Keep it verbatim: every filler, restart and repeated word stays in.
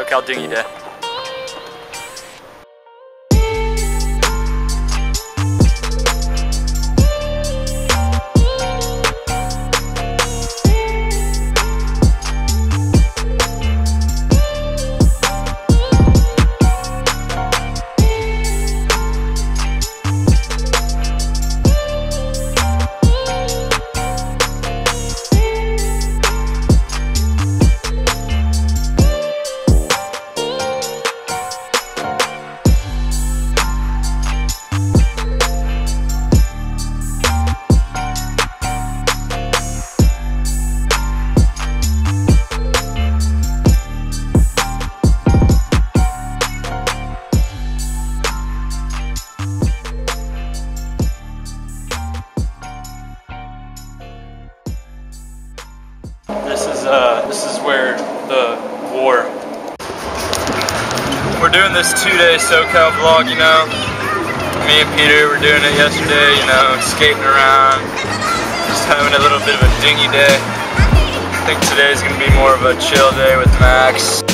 SoCal Dinghy Day. This is uh, this is where the war. We're doing this two-day SoCal vlog, you know. Me and Peter were doing it yesterday, you know, skating around, just having a little bit of a dinghy day. I think today's gonna be more of a chill day with Max.